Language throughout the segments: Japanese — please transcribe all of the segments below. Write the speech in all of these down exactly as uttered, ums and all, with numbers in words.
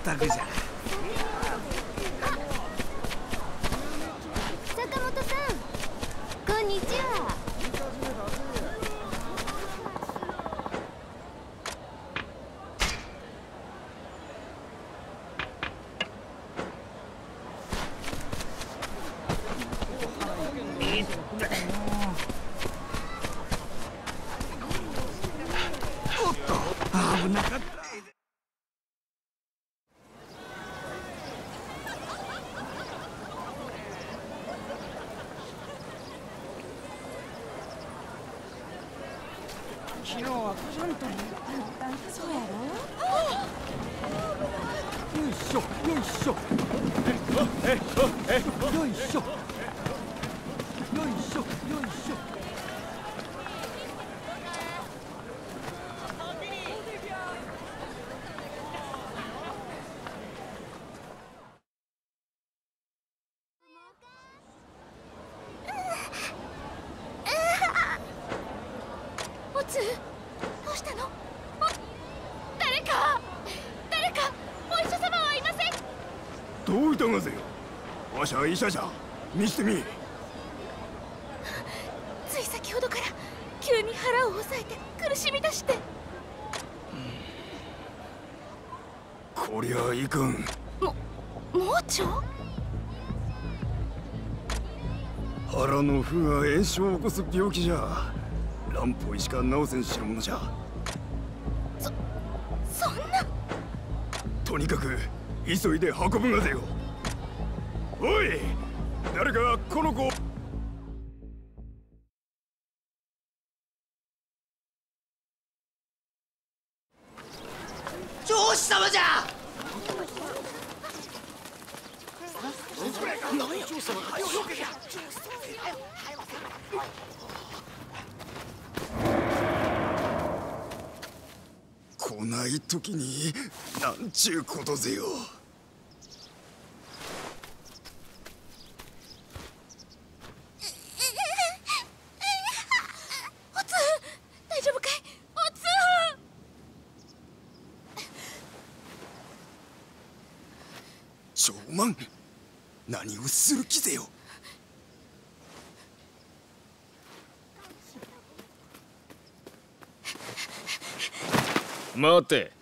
ったくじゃ。 坂本さん、こんにちは。 おっと、危なかった。昨日はちゃんとそうやろ。 よいしょよいしょえええよいしょよいしょよいしょ。 おつ、どうしたの？誰か誰かお医者様はいません。 どういたがぜよ。わしは医者じゃ。見してみ。 つい先ほどから急に腹を押さえて苦しみ出して。 こりゃいかん。 も盲腸？ 腹の腑が炎症を起こす病気じゃ。乱歩医しか治せん代物じゃ。 そそんな。 とにかく急いで運ぶがぜよ。おい、誰かこの子。 上司様じゃ。何や上司様。 来ない時になんちゅうことぜよ。 おつ、大丈夫かい？おつ。 長万、何をする気ぜよ。 待て、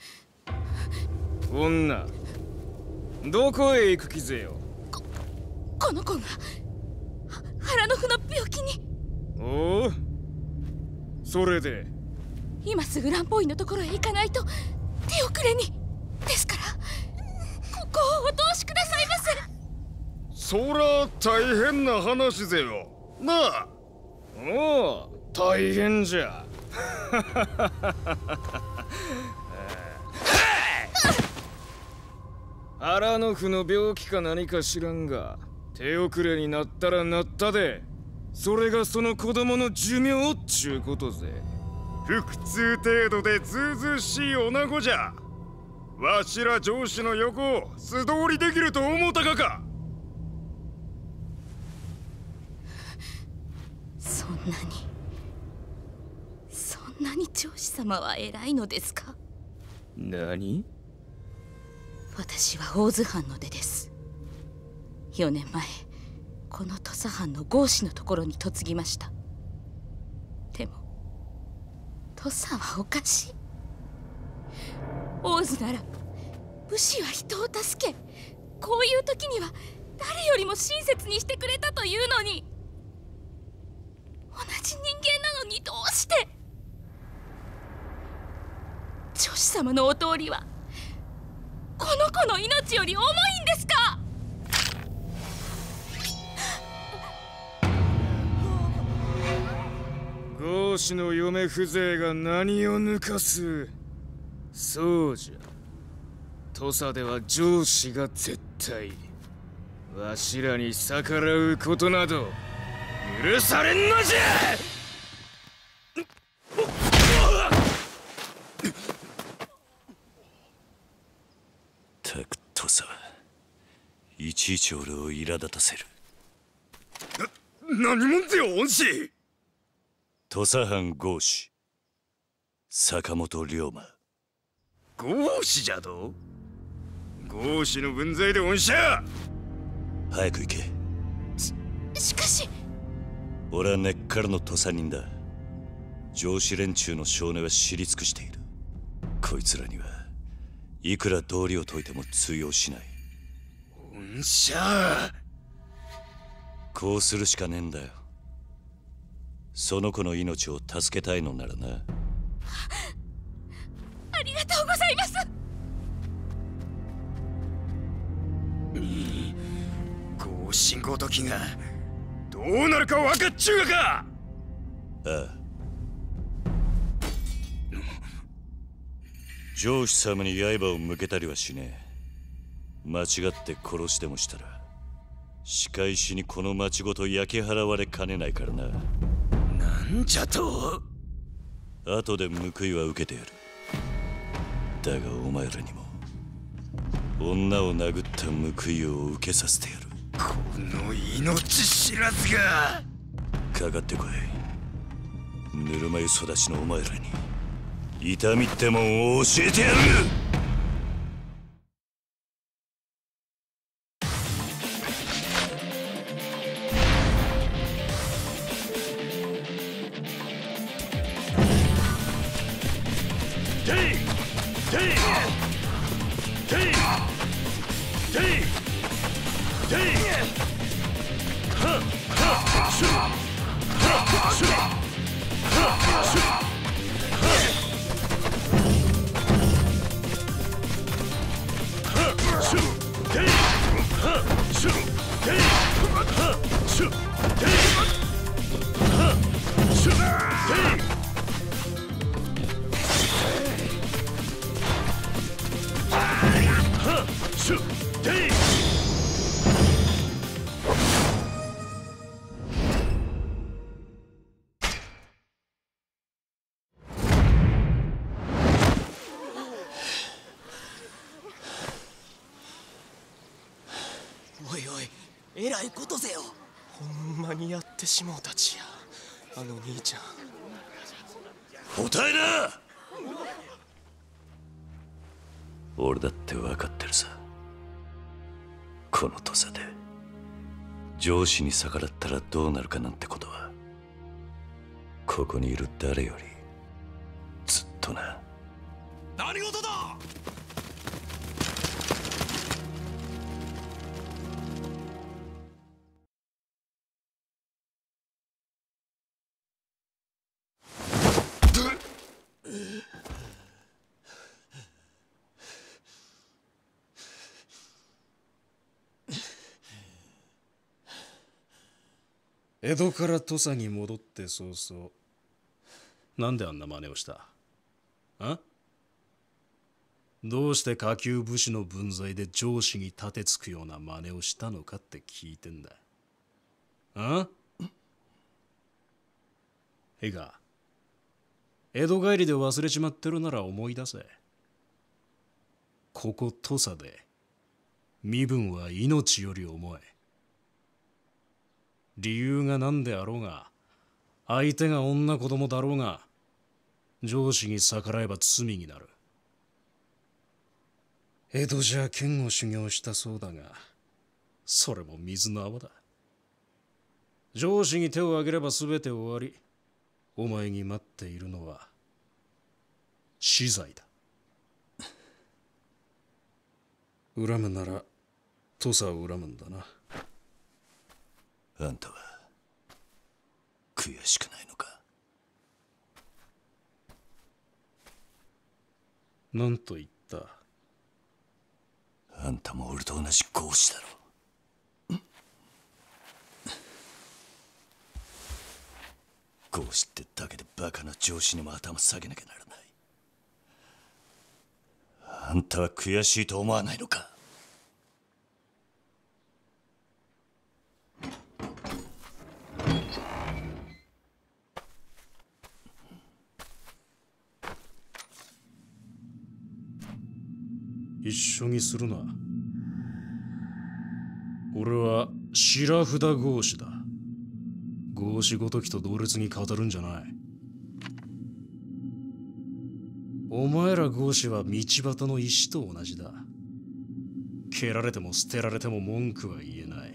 女、どこへ行く気ぜよ。 ここの子が腹の腑の病気に。 おお、それで今すぐ乱歩医のところへ行かないと手遅れに。ですからここをお通しくださいませ。 そら大変な話ぜよなあ。おお、大変じゃ。腹の腑の病気か何か知らんが、手遅れになったらなったで、それがその子供の寿命っちゅうことぜ。腹痛程度でずうずうしい女子じゃ。わしら上司の横を素通りできると思うたかか。 そんなにそんなに上司様は偉いのですか？ 何？ 私は大津藩の出です。よねんまえこの土佐藩の郷士のところに嫁ぎました。でも土佐はおかしい。大津なら武士は人を助け、こういう時には誰よりも親切にしてくれたというのに、同じ人間なのにどうして。女子様のお通りはこの子の命より重いんですか？ 郷士の嫁風情が何を抜かす。そうじゃ、土佐では上司が絶対わしらに逆らうことなど許されんのじゃ。 たく土佐はいちいち俺を苛立たせる。 な、何者ぜよ恩師。 土佐藩郷士坂本龍馬。 郷士じゃと？ 合子の分際で恩赦。 早く行け。 しかし俺は根っからの土佐人だ。上司連中の少年は知り尽くしている。こいつらにはいくら道理を解いても通用しない。 恩赦。 こうするしかねえんだよ。その子の命を助けたいのならな。 ありがとうございます。 合子ごときがどうなるか分かっちゅうがか。 ああ。上司様に刃を向けたりはしねえ。間違って殺してもしたら仕返しにこの町ごと焼き払われかねないからな。 なんじゃと。 後で報いは受けてやる。だがお前らにも女を殴った報いを受けさせてやる。 この命知らずが。 かかってこい。ぬるま湯育ちのお前らに痛みってもんを教えてやる。 おいおい、えらいことぜよ。 ほんまにやってしもうたちや、あの兄ちゃん。 答えな。俺だって分かってるさ。この土佐で上司に逆らったらどうなるかなんてことはここにいる誰よりずっとな。 何事だ。 江戸から土佐に戻って早々、なんであんな真似をした？あ？どうして下級武士の分際で上司に立てつくような真似をしたのかって聞いてんだ。あ？いいか、江戸帰りで忘れちまってるなら思い出せ。ここ土佐で身分は命より重い。理由が何であろうが、相手が女子供だろうが、上司に逆らえば罪になる。江戸じゃ剣を修行したそうだが、それも水の泡だ。上司に手を挙げれば全て終わり、お前に待っているのは死罪だ。恨むなら土佐を恨むんだな。 あんたは悔しくないのか？ なんと言った？ あんたも俺と同じ合子だろ。合子ってだけでバカな上司にも頭下げなきゃならない。あんたは悔しいと思わないのか？ 一緒にするな。俺は白札合子だ。合子ごときと同列に語るんじゃない。お前ら合子は道端の石と同じだ。 蹴られても捨てられても文句は言えない。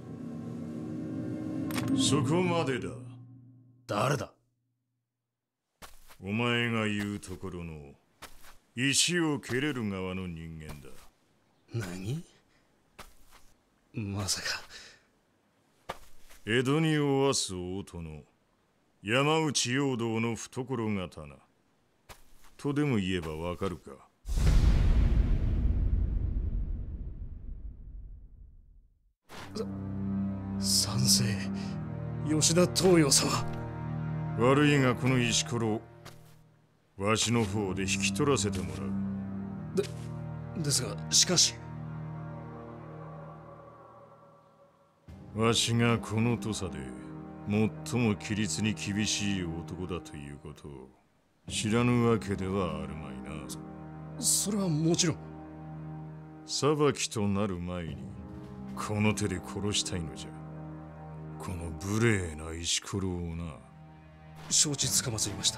そこまでだ。 誰だ？ お前が言うところの石を蹴れる側の人間だ。 何？まさか江戸におわす大殿山内陽道の懐刀とでも言えばわかるか？ 賛成吉田東洋様。 悪いがこの石ころわしの方で引き取らせてもらう。 でですがしかしわしがこの土佐で最も規律に厳しい男だということを知らぬわけではあるまいな。 それはもちろん。 裁きとなる前にこの手で殺したいのじゃ。この無礼な石ころをな。 承知つかまつりました。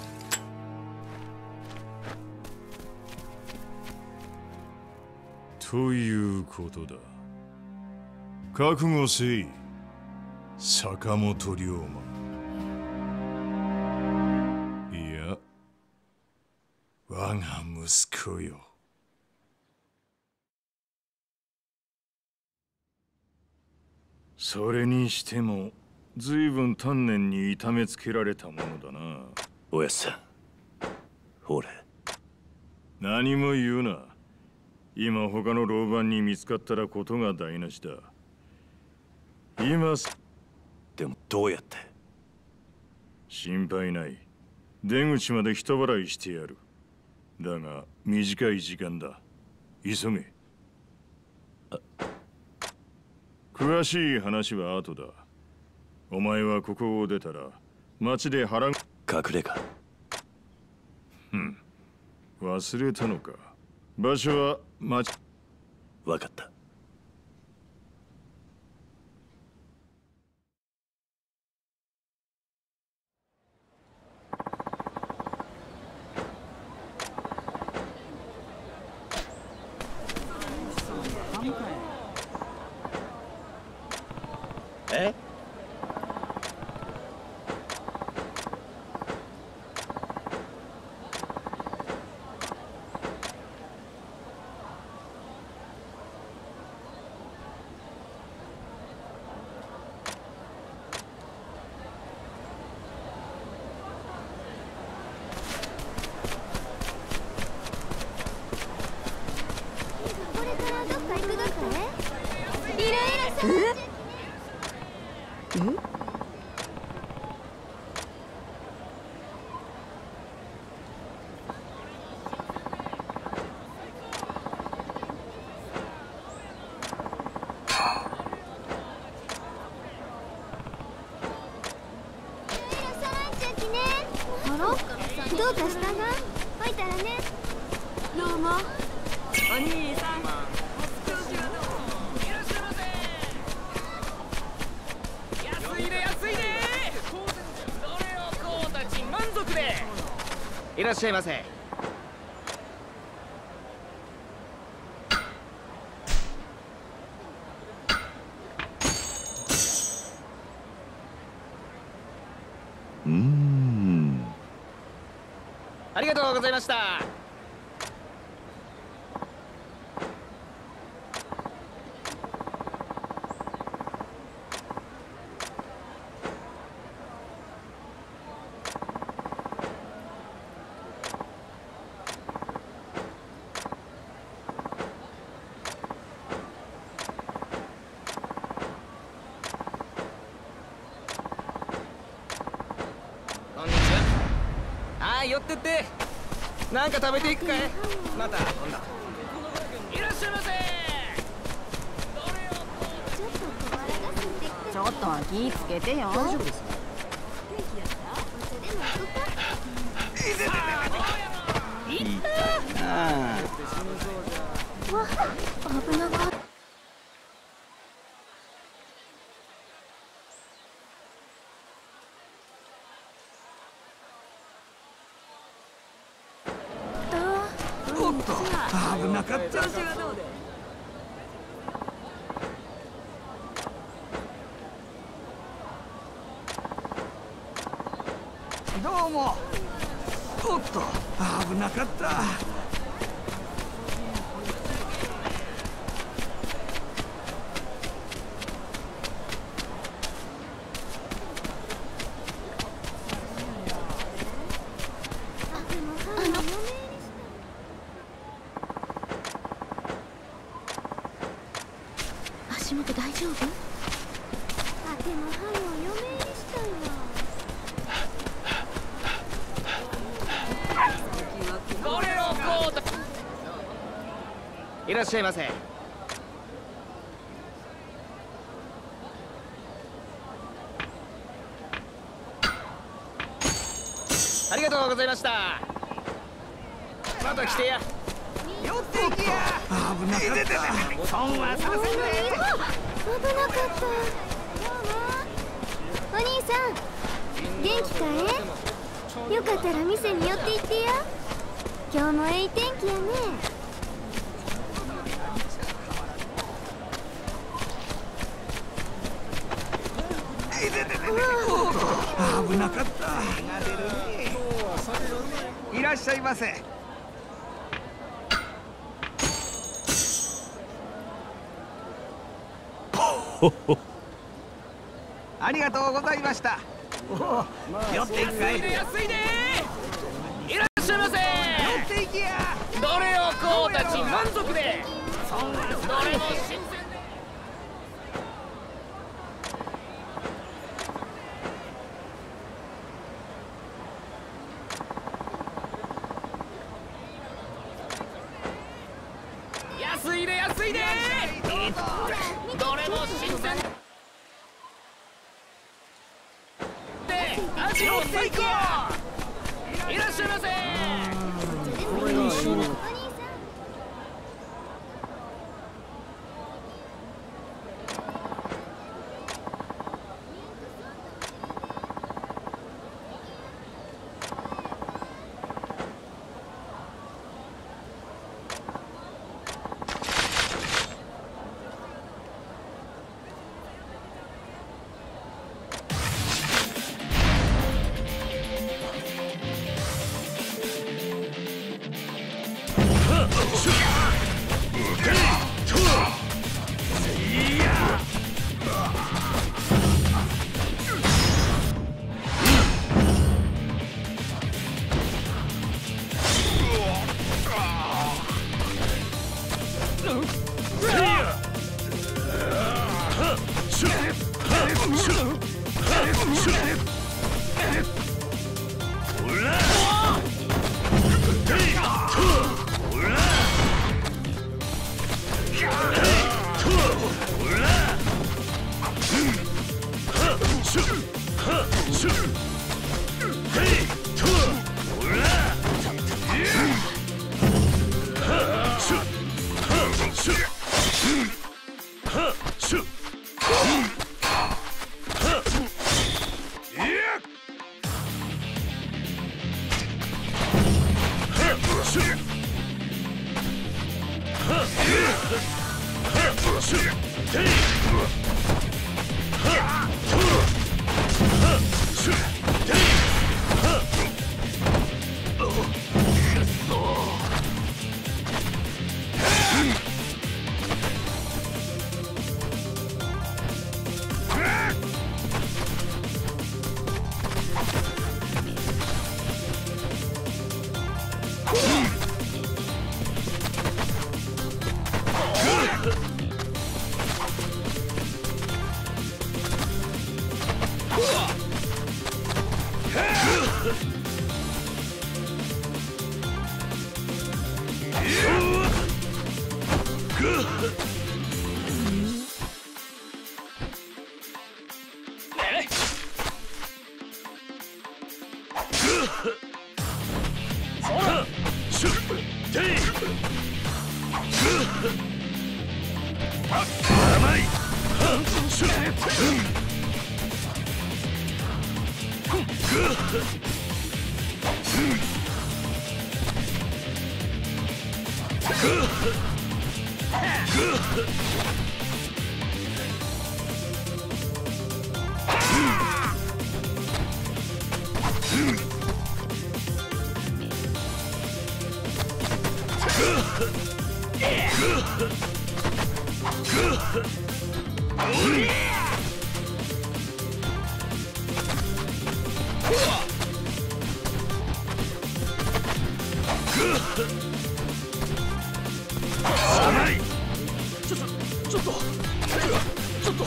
ということだ。覚悟せい、坂本龍馬。いや、我が息子よ。それにしても随分丹念に痛めつけられたものだな。 おやっさん、俺何も言うな。今他の牢番に見つかったらことが台無しだ。今すでもどうやって？ 心配ない。出口まで人払いしてやる。だが短い時間だ。急げ。詳しい話は後だ。お前はここを出たら町で腹が隠れ家。 ふん、忘れたのか。場所は町。 分かった。 え？ これからどっか行くだって？いろいろさ。どうかしたが？おいたらね。どうも。お兄さん。 安いで安いで。どれをこうたち満足で。いらっしゃいませ。 うーん。 ありがとうございました。こんにちは。はい、寄ってって。なんか食べていくかい？また今度。いらっしゃいませ。 ちょっとは気ぃつけてよ。大丈夫です。 いったわ、危なかった。 危なかった。 どうも。おっと、危なかった。 足元大丈夫？ あ、でもハイを嫁にしたよ。 これをこうと。いらっしゃいませ。ありがとうございました。また来てや。 寄っていきや。危なかった。損はさせんね。 危なかった。お兄さん、元気かえ？よかったら店に寄って行ってや。今日もええ天気やね。 危なかった。いらっしゃいませ。ありがとうございました。寄っていくかい。 安いで安いで。いらっしゃいませ。 寄っていきや。 どれをこうたち満足で。どれも新鮮で。安いで安いで。どれも新鮮で味も最高。いらっしゃいませ。 これにしよう。 うんちょっとちょっとちょっと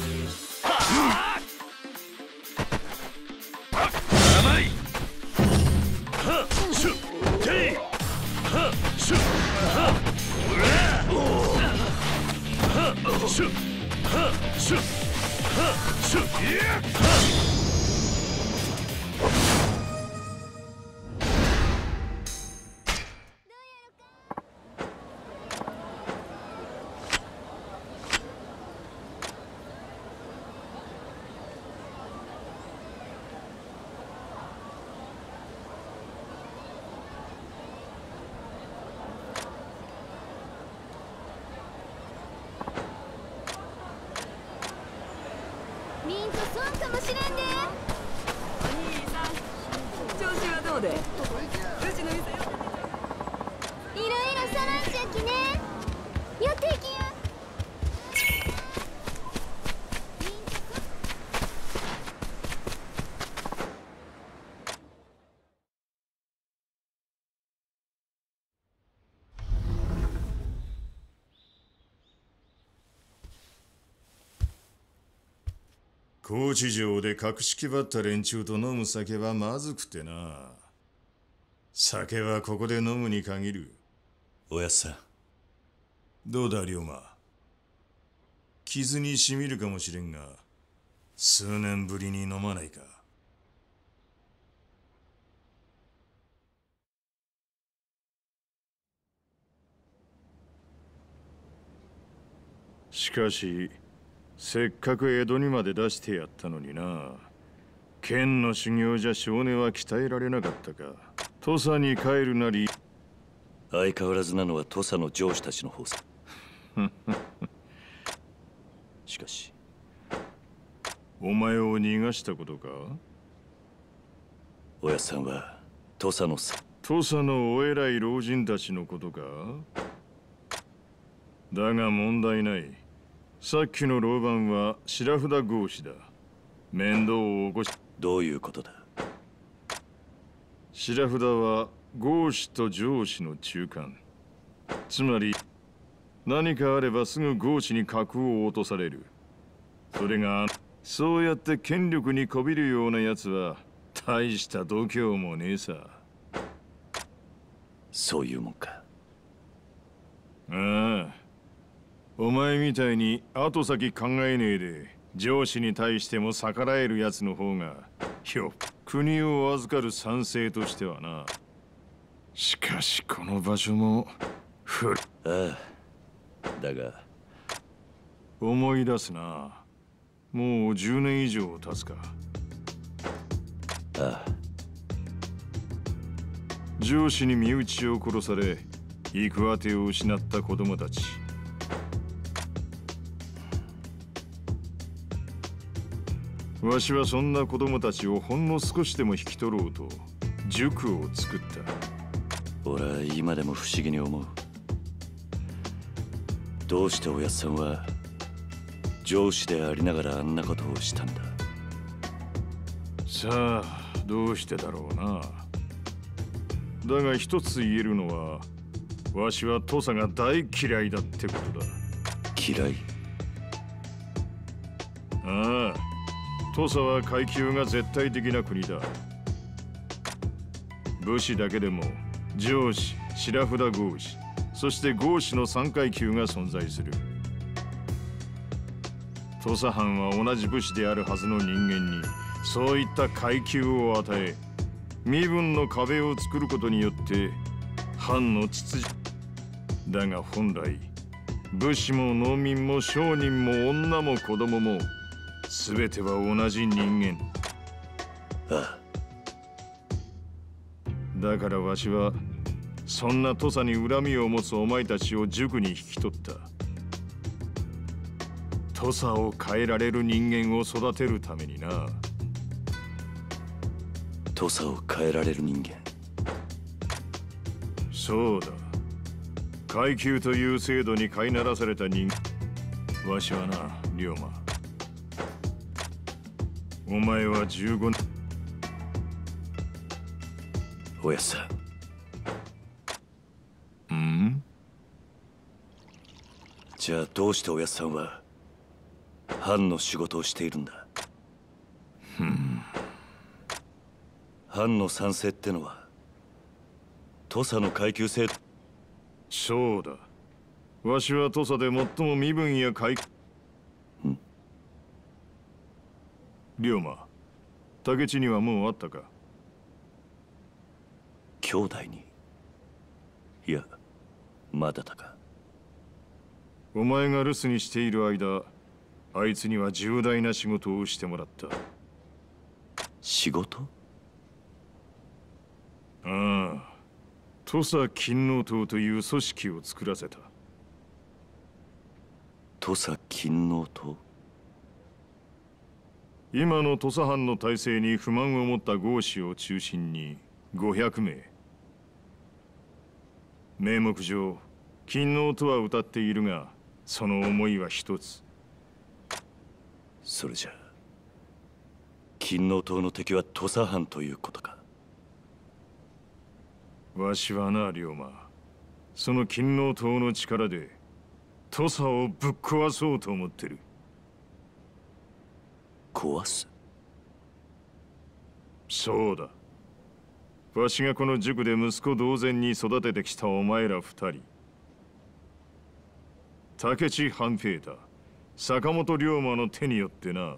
甘いはっシュッテイはっシュッはっはっシュッはっシュッはっシュッいやはっミント損かもしれんで。 お兄さん、調子はどうで？うちの店よ。 いろいろそろんちゃきね。やっていきや。 高知城で格式ばった連中と飲む酒はまずくてな。酒はここで飲むに限る。 おやっさん。 どうだ龍馬。傷にしみるかもしれんが、数年ぶりに飲まないか。しかしせっかく江戸にまで出してやったのにな。剣の修行じゃ少年は鍛えられなかったか。土佐に帰るなり。 相変わらずなのは土佐の上司たちの方さ。しかしお前を逃がしたことか。 おやっさんは土佐のさ土佐のお偉い老人たちのことか。だが問題ない。さっきの老番は白札合司だ。面倒を起こし。 どういうことだ。 白札は合司と上司の中間。つまり何かあればすぐ合司に格を落とされる。それがそうやって権力にこびるようなやつは大した度胸もねえさ。 そういうもんか。 ああ、お前みたいに後先考えねえで上司に対しても逆らえるやつの方がよ、国を預かる賛成としてはな。しかしこの場所もふああ、だが思い出すな。もうじゅうねん以上経つか。 ああ、 上司に身内を殺され行く当てを失った子供たち。わしはそんな子供たちをほんの少しでも引き取ろうと塾を作った。 俺は今でも不思議に思う。どうしておやっさんは上司でありながらあんなことをしたんだ。 さあどうしてだろうな。だが一つ言えるのは、わしは土佐が大嫌いだってことだ。 嫌い？ ああ、土佐は階級が絶対的な国だ。武士だけでも上司、白札合司、そして合司の三階級が存在する。土佐藩は同じ武士であるはずの人間にそういった階級を与え、身分の壁を作ることによって藩の秩序。だが本来武士も農民も商人も女も子供も全ては同じ人間。 ああ。 だからわしはそんな土佐に恨みを持つお前たちを塾に引き取った。土佐を変えられる人間を育てるためにな。 土佐を変えられる人間。 そうだ。階級という制度に飼いならされた人間。 わしはな、龍馬。お前はじゅうごねん。 おやっさん。ん？ じゃあどうしておやっさんは藩の仕事をしているんだ？ ふん。 藩の賛成ってのは土佐の階級制度。 そうだ。わしは土佐で最も身分や階級。 ん？ 龍馬、竹地にはもうあったか？ 兄弟に？いや、まだだか。 お前が留守にしている間、あいつには重大な仕事をしてもらった。 仕事？ ああ、土佐勤王党という組織を作らせた。 土佐勤王党？ 今の土佐藩の体制に不満を持った豪士を中心にごひゃくめい。名目上、勤王とは謳っているが、その思いは一つ。 それじゃ勤王党の敵は土佐藩ということか。 わしはな、龍馬、その勤王党の力で土佐をぶっ壊そうと思ってる。 壊す？ そうだ。わしがこの塾で息子同然に育ててきたお前ら二人、武智半平太、坂本龍馬の手によってな。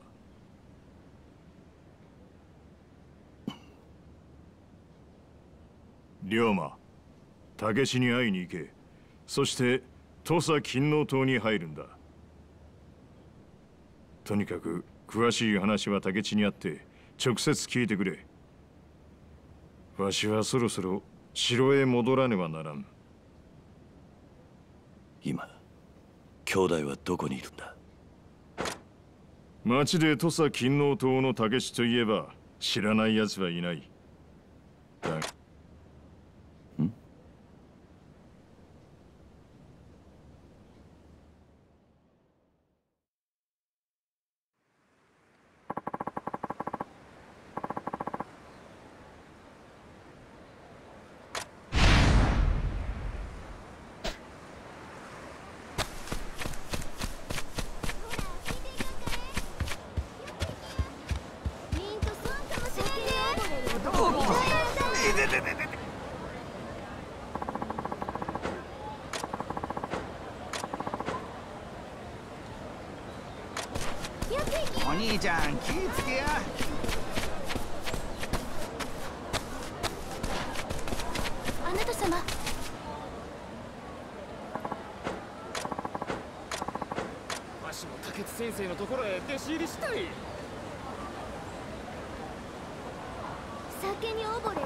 龍馬、武智に会いに行け。そして土佐勤王党に入るんだ。とにかく詳しい話は武智に会って直接聞いてくれ。わしはそろそろ城へ戻らねばならん。 今兄弟はどこにいるんだ？ 町で土佐勤王党の武智といえば知らない奴はいない。だがん？ お兄ちゃん、気ぃつけや。 あなた様。 わしも竹内先生のところへ弟子入りしたい。 酒に溺れ